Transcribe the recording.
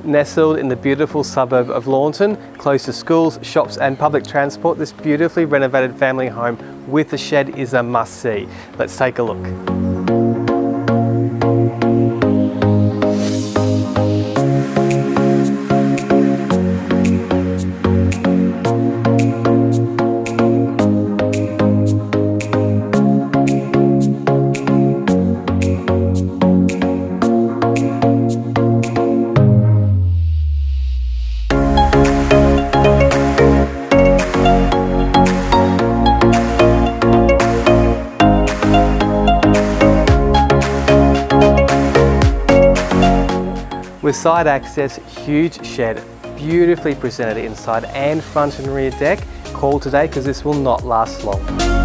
Nestled in the beautiful suburb of Lawnton, close to schools, shops and public transport, this beautifully renovated family home with a shed is a must-see. Let's take a look. With side access, huge shed, beautifully presented inside and front and rear deck. Call today because this will not last long.